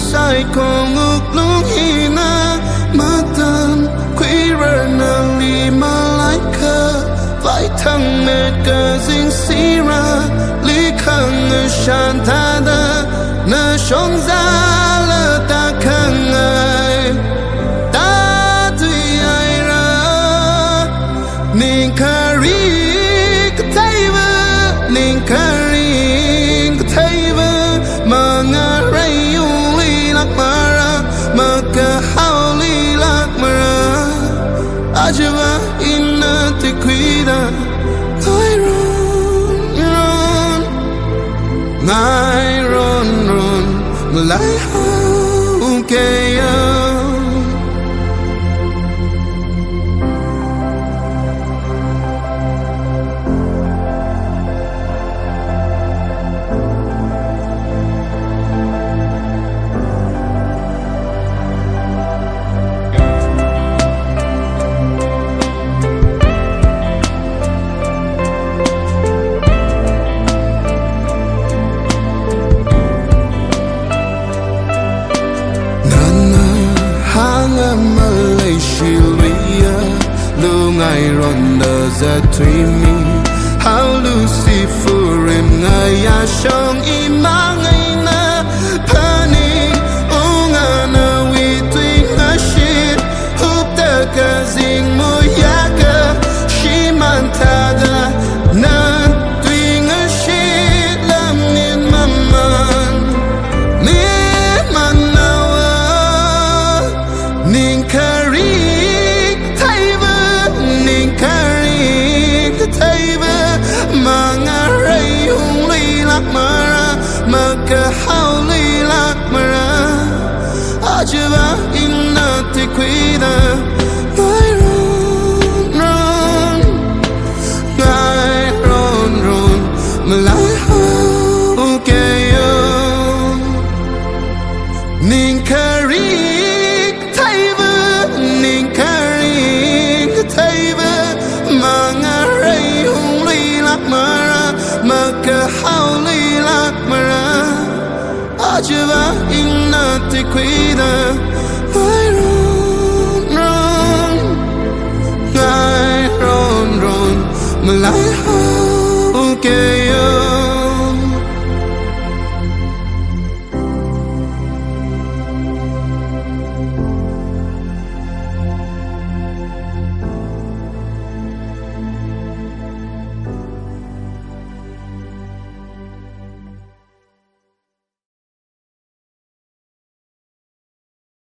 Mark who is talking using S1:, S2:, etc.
S1: sai con ngục lúc hina matan queer na li malaika vai thăng mệt cả dinh sira li khang shantada na shong za la ta khang ai ta tui ai ra ning kari kataiva ning kari kataiva mangarai uli lakmara maka hauli lakmara ajwa inna te cuida Ngaironron mulai hau kaya Malaysia lu ngairon da tui mi how Lucifer ngaya shong imangai na pani ungana wi tui ngashit hupta kazing moyaka shimantada na tui ngashit lamin maman min manawa ning mangarai uli lakmara maka hauli lakmara ajwa inna te cuida Ngaironron mulai hau kaya ning kari kataiva ning kari kataiva mangarai lakmara maka hauli lakmara ajwa inna te cuida Ngaironron mulai